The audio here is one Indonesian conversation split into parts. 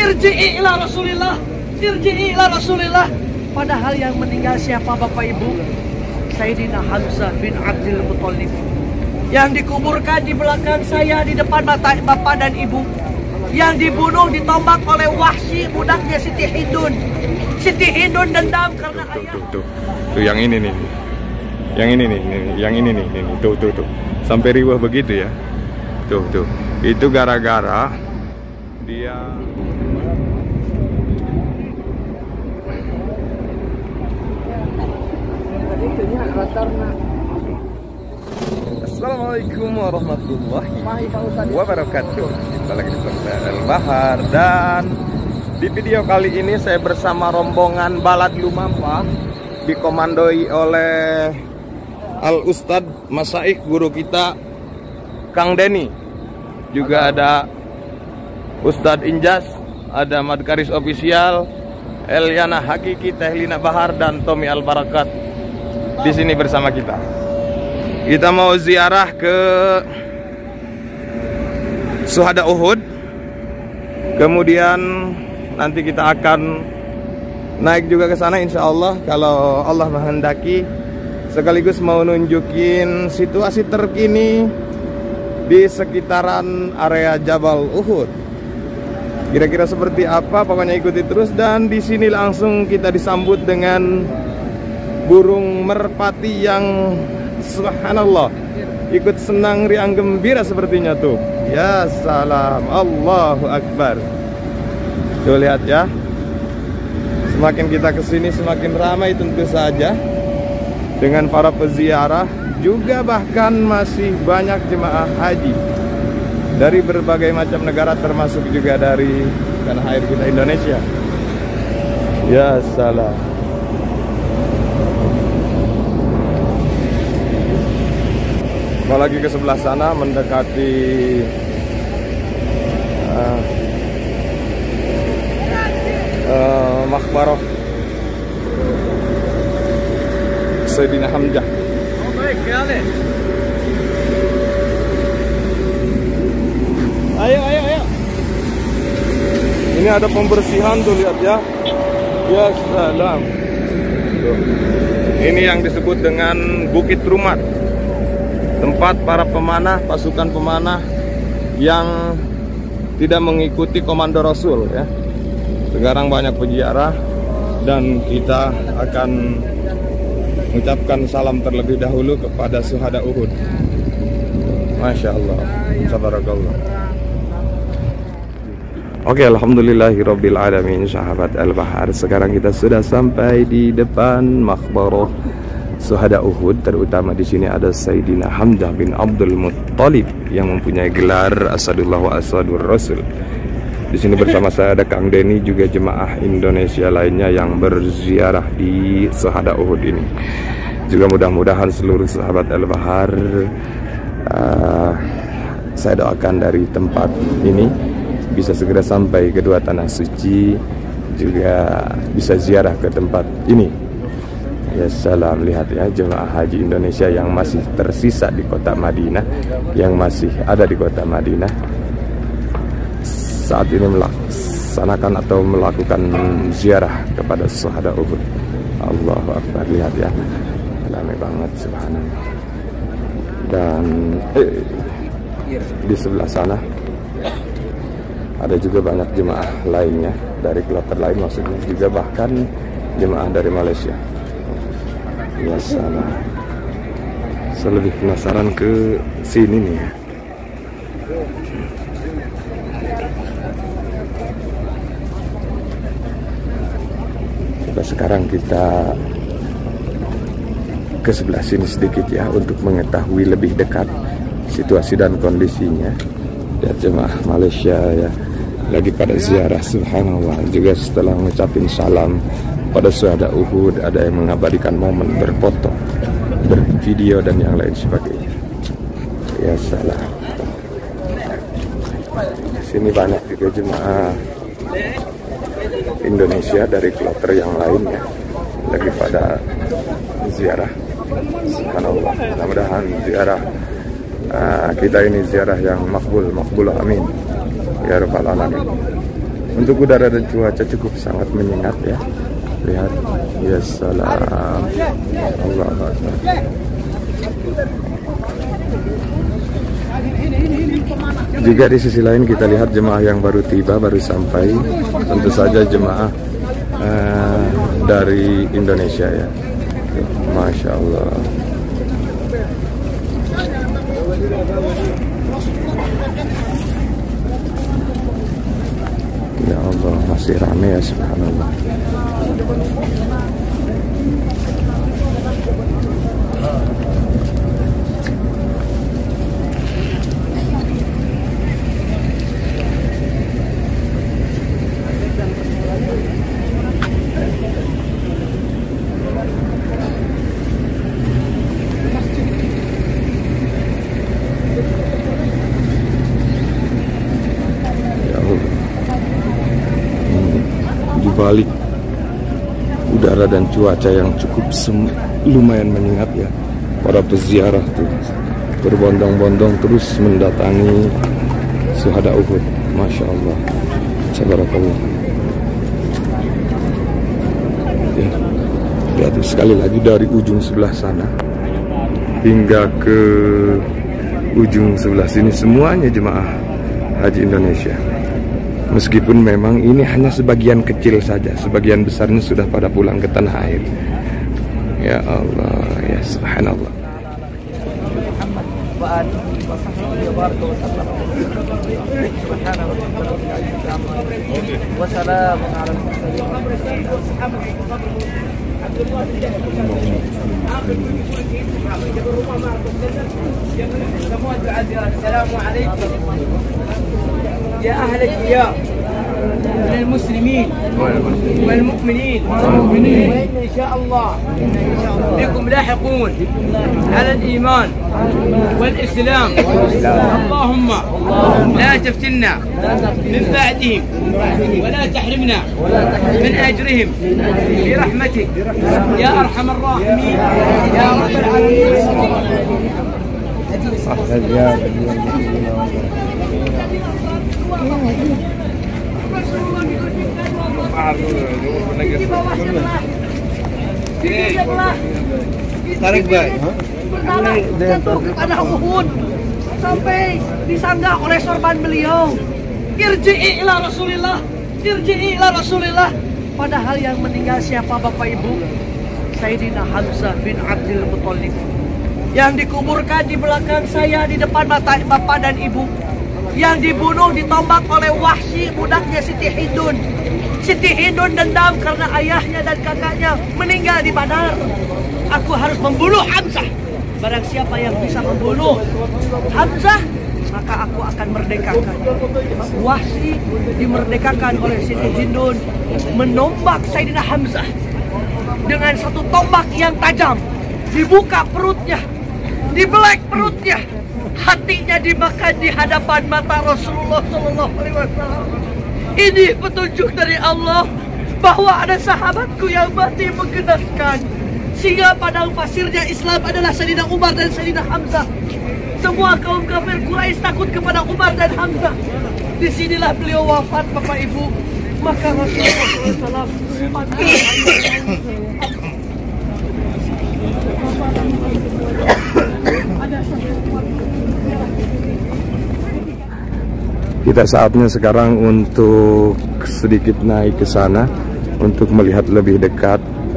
irji'i ila Rasulillah, irji'i ila Rasulillah. Padahal yang meninggal siapa Bapak Ibu? Sayyidina Hamzah bin Abdul Muthalib, yang dikuburkan di belakang saya, di depan mata Bapak dan Ibu, yang dibunuh ditombak oleh Wahsy, budaknya Siti Hindun. Siti Hindun dendam karena ayah. Tuh yang ini nih, yang ini nih, yang ini nih, tuh sampai riwah begitu ya. Tuh itu gara-gara dia. Assalamualaikum warahmatullahi wabarakatuh. Kita lagi di Kota El Bahar, dan di video kali ini saya bersama rombongan Balad Lumampa, dikomandoi oleh Al Ustadz Masaik, guru kita Kang Denny. Juga ada Ustadz Injas, ada Madkaris Official, Eliana Hakiki, Tehlina Bahar, dan Tommy Al Barakat di sini bersama kita. Kita mau ziarah ke Syuhada Uhud. Kemudian nanti kita akan naik juga ke sana insya Allah kalau Allah menghendaki. Sekaligus mau nunjukin situasi terkini di sekitaran area Jabal Uhud. Kira-kira seperti apa? Pokoknya ikuti terus, dan di sini langsung kita disambut dengan burung merpati yang subhanallah ikut senang riang gembira sepertinya tuh. Ya salam, Allahu Akbar. Tuh lihat ya. Semakin kita kesini semakin ramai tentu saja dengan para peziarah, juga bahkan masih banyak jemaah haji dari berbagai macam negara, termasuk juga dari tanah air kita Indonesia. Ya salam. Apalagi ke sebelah sana mendekati Makbarah Sayyidina Hamzah. Oh baik, kalian. Ayo. Ini ada pembersihan tuh, lihat ya. Ya salam. Tuh. Ini yang disebut dengan Bukit Rumat, tempat para pemanah, pasukan pemanah yang tidak mengikuti komando Rasul ya. Sekarang banyak peziarah, dan kita akan mengucapkan salam terlebih dahulu kepada Syuhada Uhud. Masya Allah, tabarakallah. Oke, alhamdulillahirabbil alamin, sahabat Al Bahar. Sekarang kita sudah sampai di depan Makbarah Syuhada Uhud. Terutama di sini ada Sayyidina Hamzah bin Abdul Muthalib yang mempunyai gelar Asadullah wa Asadur Rasul. Di sini bersama saya ada Kang Denny, juga jemaah Indonesia lainnya yang berziarah di Syuhada Uhud ini. Juga mudah-mudahan seluruh sahabat Al Bahar, saya doakan dari tempat ini bisa segera sampai ke dua tanah suci, juga bisa ziarah ke tempat ini. Ya salam, lihat ya jemaah haji Indonesia yang masih tersisa di kota Madinah, yang masih ada di kota Madinah saat ini melaksanakan atau melakukan ziarah kepada Syuhada Uhud. Allahu Akbar, lihat ya, ramai banget subhanallah. Dan di sebelah sana ada juga banyak jemaah lainnya dari kloter lain, maksudnya juga bahkan jemaah dari Malaysia. Ya salah. Saya lebih penasaran ke sini nih ya. Coba sekarang kita ke sebelah sini sedikit ya, untuk mengetahui lebih dekat situasi dan kondisinya. Lihat jemaah Malaysia ya, lagi pada ziarah subhanallah. Juga setelah mengucapin salam pada Syuhada Uhud, ada yang mengabadikan momen, berfoto, bervideo, dan yang lain sebagainya. Ya salah. Sini banyak juga jemaah Indonesia dari kloter yang lainnya lagi pada ziarah subhanallah. Mudah-mudahan ziarah kita ini ziarah yang makbul amin ya rabbal alamin. Untuk udara dan cuaca cukup sangat menyengat ya. Lihat, ya salam, Allah Akbar. Juga di sisi lain kita lihat jemaah yang baru tiba, baru sampai. Tentu saja jemaah dari Indonesia ya. Masya Allah. Ya Allah, masih ramai ya, subhanallah. Balik udara dan cuaca yang cukup lumayan menyengat ya, para peziarah tuh berbondong-bondong terus mendatangi Syuhada Uhud. Masya Allah, Tabarakallah ya. Lihat sekali lagi dari ujung sebelah sana hingga ke ujung sebelah sini semuanya jemaah haji Indonesia. Meskipun memang ini hanya sebagian kecil saja, sebagian besarnya sudah pada pulang ke tanah air. Ya Allah, ya subhanallah. يا أهل الديار من المسلمين والمؤمنين وإن إن شاء الله بكم لاحقون على الإيمان والإسلام. اللهم لا تفتنا من بعدهم ولا تحرمنا من أجرهم برحمتك يا أرحم الراحمين يا رب العالمين. Tarik baik. Jatuh kepada Uhud sampai disanggah oleh sorban beliau. Irji'i ila Rasulillah, irji'i ila Rasulillah. Padahal yang meninggal siapa Bapak Ibu? Sayyidina Hamzah bin Abdul Muthalib. Yang dikuburkan di belakang saya di depan mata Bapak dan Ibu. Yang dibunuh ditombak oleh Wahsy budaknya Siti Hindun. Siti Hindun dendam karena ayahnya dan kakaknya meninggal di Badar. Aku harus membunuh Hamzah. Barang siapa yang bisa membunuh Hamzah, maka aku akan merdekakan. Wahsy dimerdekakan oleh Siti Hindun, menombak Sayyidina Hamzah dengan satu tombak yang tajam. Dibuka perutnya, dibelek perutnya, hatinya dimakan di hadapan mata Rasulullah SAW. Ini petunjuk dari Allah bahwa ada sahabatku yang mati menggenaskan. Sehingga padang pasirnya Islam adalah Sayyidina Umar dan Sayyidina Hamzah. Semua kaum kafir Quraisy takut kepada Umar dan Hamzah. Disinilah beliau wafat Bapak Ibu. Maka Rasulullah SAW Kita saatnya sekarang untuk sedikit naik ke sana untuk melihat lebih dekat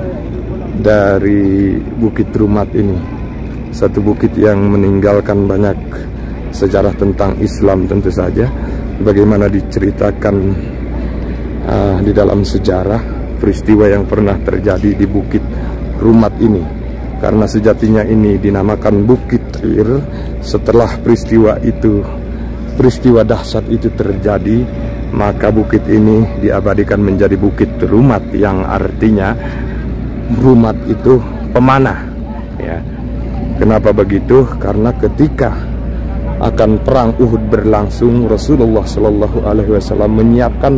dari Bukit Rumat ini. Satu bukit yang meninggalkan banyak sejarah tentang Islam tentu saja. Bagaimana diceritakan di dalam sejarah peristiwa yang pernah terjadi di Bukit Rumat ini. Karena sejatinya ini dinamakan Bukit Ir setelah peristiwa dahsyat itu terjadi, maka bukit ini diabadikan menjadi Bukit Rumat, yang artinya Rumat itu pemanah ya. Kenapa begitu? Karena ketika akan perang Uhud berlangsung, Rasulullah Shallallahu Alaihi Wasallam menyiapkan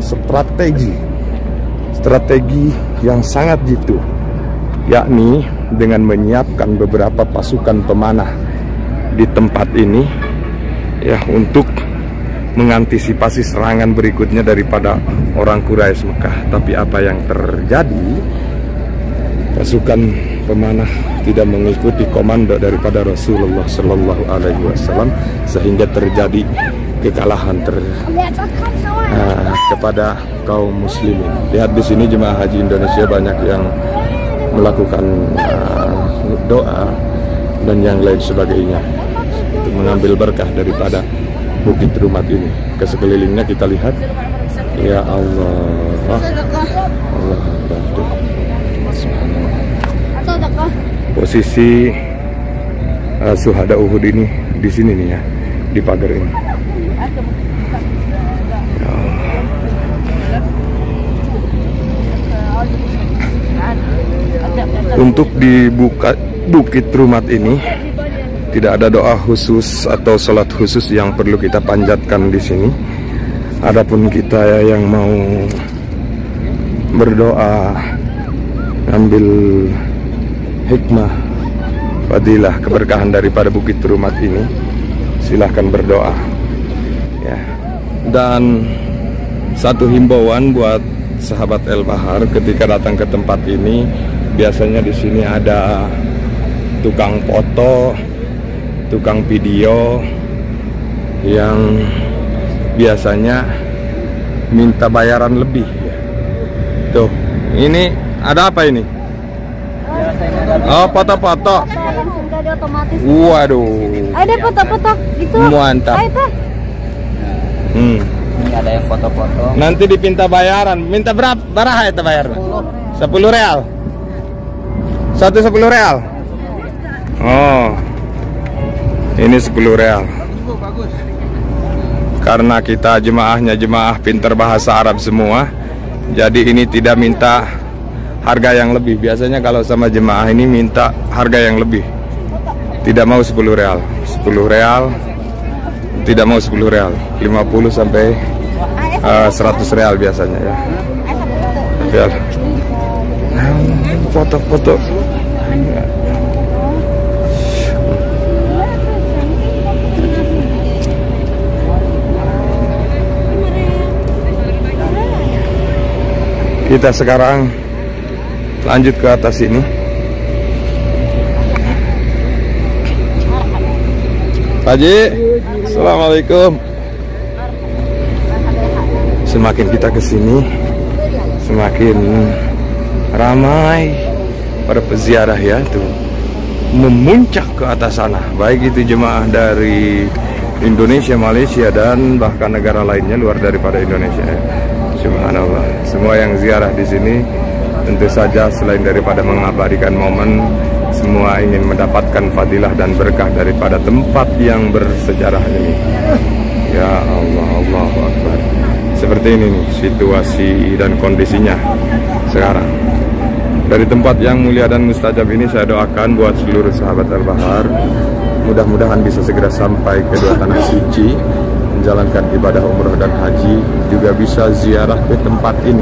strategi yang sangat jitu, yakni dengan menyiapkan beberapa pasukan pemanah di tempat ini ya, untuk mengantisipasi serangan berikutnya daripada orang Quraisy Mekah. Tapi apa yang terjadi? Pasukan pemanah tidak mengikuti komando daripada Rasulullah Shallallahu Alaihi Wasallam, sehingga terjadi kekalahan kepada kaum muslimin. Lihat di sini jemaah haji Indonesia banyak yang melakukan doa dan yang lain sebagainya untuk mengambil berkah daripada Bukit Rumat ini. Ke sekelilingnya kita lihat, ya Allah, Allah Akbar. Posisi Syuhada Uhud ini di sini nih ya, di pagar ini. Untuk di Bukit Rumat ini tidak ada doa khusus atau salat khusus yang perlu kita panjatkan di sini. Adapun kita yang mau berdoa, ngambil hikmah, fadilah, keberkahan daripada Bukit Rumat ini, silahkan berdoa ya. Dan satu himbauan buat sahabat El Bahar ketika datang ke tempat ini, biasanya di sini ada tukang foto, tukang video yang biasanya minta bayaran lebih ya. Tuh, ini ada apa ini? Oh, foto-foto. Waduh. Ada foto-foto gitu. Mantap. Ini ada yang foto-foto. Nanti dipinta bayaran. Minta berapa? Berapa itu bayar? 10 real. 10 real. Oh. Ini 10 real. Karena kita jemaahnya jemaah pintar bahasa Arab semua, jadi ini tidak minta harga yang lebih. Biasanya kalau sama jemaah ini minta harga yang lebih. Tidak mau 10 real. 10 real. Tidak mau 10 real. 50 sampai 100 real biasanya ya. Ya. Foto-foto. Kita sekarang lanjut ke atas ini. Haji, assalamualaikum. Semakin kita ke sini, semakin ramai para peziarah ya, tuh memuncak ke atas sana. Baik itu jemaah dari Indonesia, Malaysia, dan bahkan negara lainnya luar daripada Indonesia. Subhanallah. Semua yang ziarah di sini tentu saja selain daripada mengabadikan momen, semua ingin mendapatkan fadilah dan berkah daripada tempat yang bersejarah ini. Ya Allah, Allahu Akbar. Seperti ini nih situasi dan kondisinya sekarang. Dari tempat yang mulia dan mustajab ini, saya doakan buat seluruh sahabat Al Bahar, mudah-mudahan bisa segera sampai ke dua tanah suci, menjalankan ibadah umroh dan haji, juga bisa ziarah ke tempat ini.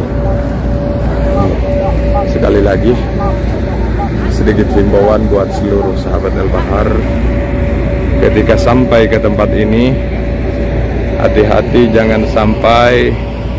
Sekali lagi, sedikit himbauan buat seluruh sahabat El Bahar, ketika sampai ke tempat ini, hati-hati jangan sampai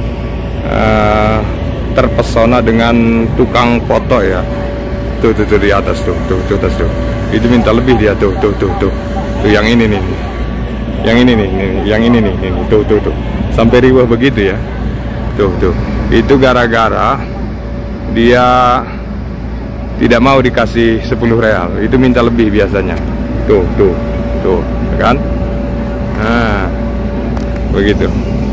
terpesona dengan tukang foto ya. Tuh di atas tuh atas tuh. Itu minta lebih dia tuh. Tuh yang ini nih. Yang ini nih, yang ini nih. Tuh. Sampai riwah begitu ya. Tuh. Itu gara-gara dia tidak mau dikasih 10 real. Itu minta lebih biasanya. Tuh, kan? Nah, begitu.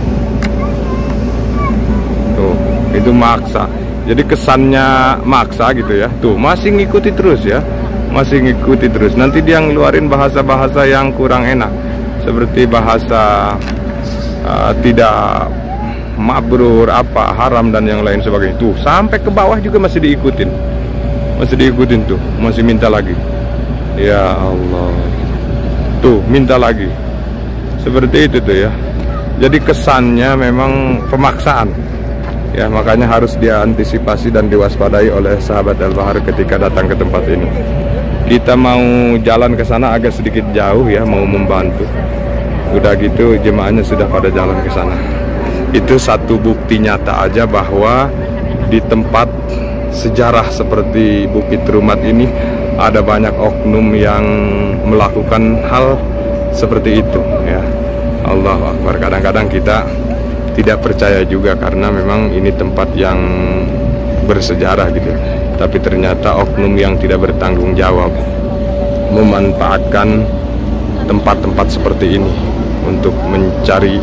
Tuh, itu maksa. Jadi kesannya maksa gitu ya. Tuh, masih ngikuti terus ya. Masih ngikuti terus. Nanti dia ngeluarin bahasa-bahasa yang kurang enak. Seperti bahasa tidak mabrur, haram dan yang lain sebagainya. Tuh, sampai ke bawah juga masih diikutin. Tuh, masih minta lagi. Ya Allah. Tuh, minta lagi. Seperti itu tuh ya. Jadi kesannya memang pemaksaan. Ya, makanya harus diantisipasi dan diwaspadai oleh sahabat Al Bahar ketika datang ke tempat ini. Kita mau jalan ke sana agak sedikit jauh ya, mau membantu. Udah gitu jemaahnya sudah pada jalan ke sana. Itu satu bukti nyata aja bahwa di tempat sejarah seperti Bukit Rumat ini ada banyak oknum yang melakukan hal seperti itu ya. Allahu Akbar. Kadang-kadang kita tidak percaya juga karena memang ini tempat yang bersejarah gitu. Tapi ternyata oknum yang tidak bertanggung jawab memanfaatkan tempat-tempat seperti ini untuk mencari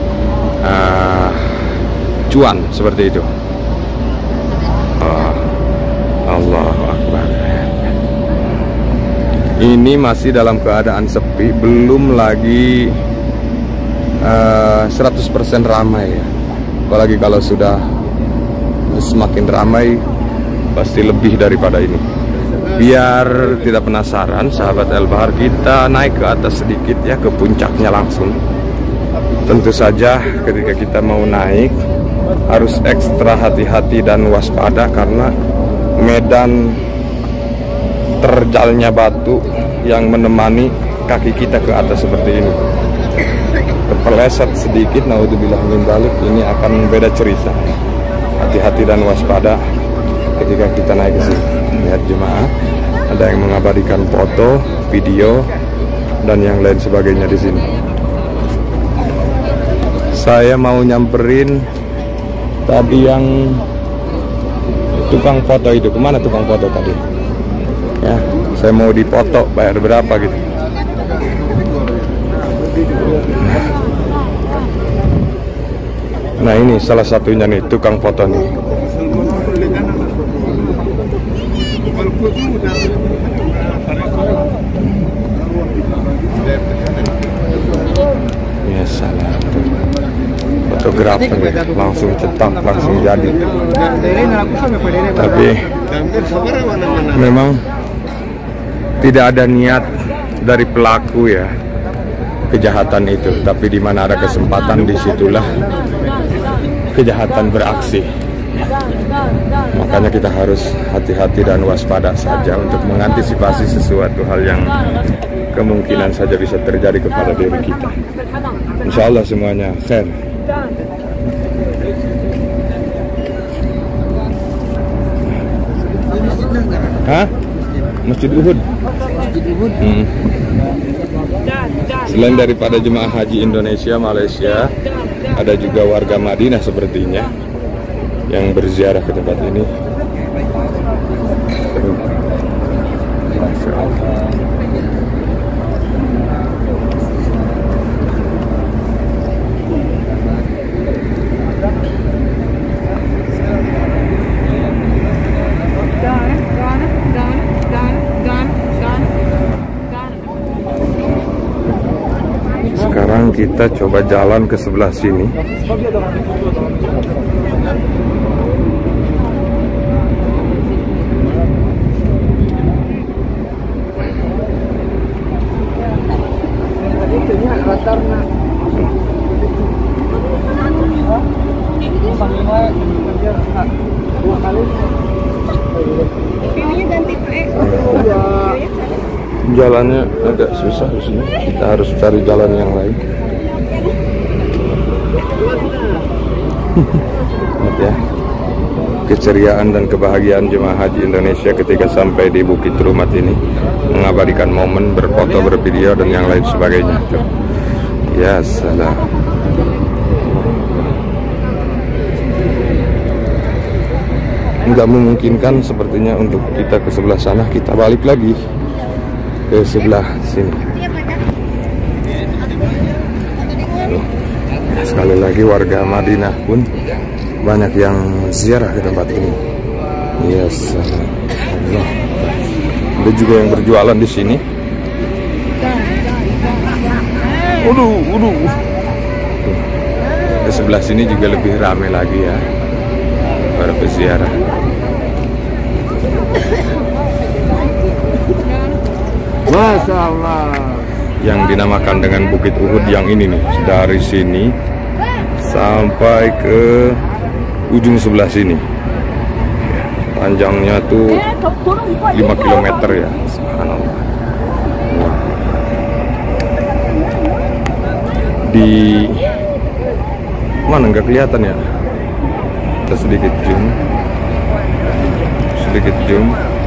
cuan seperti itu. Allahu Akbar. Ini masih dalam keadaan sepi, belum lagi 100% ramai ya. Apalagi kalau sudah semakin ramai pasti lebih daripada ini. Biar tidak penasaran sahabat El-Bahar, kita naik ke atas sedikit ya, ke puncaknya langsung. Tentu saja ketika kita mau naik harus ekstra hati-hati dan waspada karena medan terjalnya batu yang menemani kaki kita ke atas seperti ini. Terpeleset sedikit, naudzubillah min dzalik, ini akan beda cerita. Hati-hati dan waspada ketika kita naik ke sini. Lihat jemaah, ada yang mengabadikan foto, video, dan yang lain sebagainya di sini. Saya mau nyamperin tadi yang tukang foto itu. Kemana tukang foto tadi? Ya, saya mau dipoto, bayar berapa gitu. Nah ini salah satunya nih, tukang foto nih. Ya salah, fotografer ya, langsung cetak, langsung jadi. Tapi memang tidak ada niat dari pelaku ya kejahatan itu, tapi di mana ada kesempatan disitulah kejahatan beraksi. Makanya kita harus hati-hati dan waspada saja untuk mengantisipasi sesuatu hal yang kemungkinan saja bisa terjadi kepada diri kita. Insya Allah semuanya khair. Hah? Masjid Uhud. Selain daripada jemaah haji Indonesia, Malaysia, ada juga warga Madinah sepertinya yang berziarah ke tempat ini. Masya Allah. Sekarang kita coba jalan ke sebelah sini. Jalannya agak susah di sini. Kita harus cari jalan yang lain. Lihat ya, keceriaan dan kebahagiaan jemaah haji Indonesia ketika sampai di Bukit Rumat ini, mengabadikan momen, berfoto, bervideo dan yang lain sebagainya. Tuh. Ya salam. Nggak memungkinkan sepertinya untuk kita ke sebelah sana, kita balik lagi ke sebelah sini. Sekali lagi warga Madinah pun banyak yang ziarah ke tempat ini. Yes, Allah. Ada juga yang berjualan di sini. Di sebelah sini juga lebih ramai lagi ya para peziarah. Masya Allah. Yang dinamakan dengan Bukit Uhud yang ini nih, dari sini sampai ke ujung sebelah sini. Panjangnya tuh 5 km ya. Subhanallah. di mana nggak kelihatan ya. Kita sedikit zoom.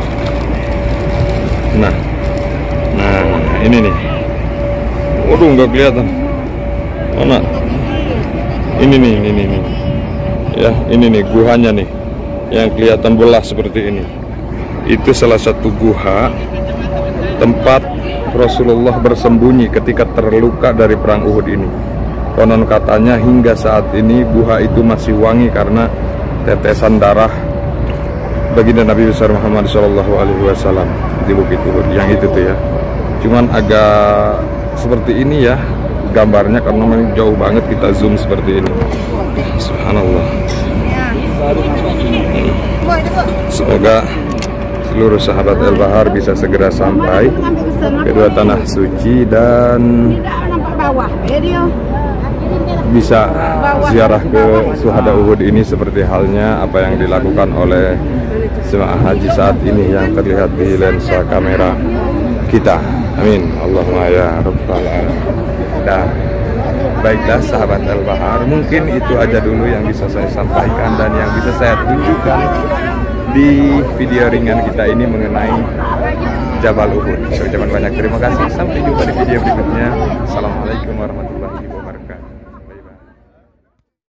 Nah ini nih. Waduh, nggak kelihatan. Mana? Ini nih. Ya, ini nih guhanya nih. Yang kelihatan belah seperti ini. Itu salah satu guha tempat Rasulullah bersembunyi ketika terluka dari perang Uhud ini. Konon katanya hingga saat ini guha itu masih wangi karena tetesan darah baginda Nabi besar Muhammad SAW di Bukit Uhud. Yang itu tuh ya. Cuman agak seperti ini ya gambarnya karena memang jauh banget, kita zoom seperti ini. Subhanallah. Semoga seluruh sahabat El-Bahar bisa segera sampai ke dua tanah suci dan bisa ziarah ke Syuhada Uhud ini seperti halnya apa yang dilakukan oleh jemaah haji saat ini yang terlihat di lensa kamera kita. Amin. Allahumma ya rabbal alamin. Dan baiklah sahabat El-Bahar, mungkin itu aja dulu yang bisa saya sampaikan dan yang bisa saya tunjukkan di video ringan kita ini mengenai Jabal Uhud. Saya ucapkan banyak terima kasih. Sampai jumpa di video berikutnya. Assalamualaikum warahmatullahi wabarakatuh.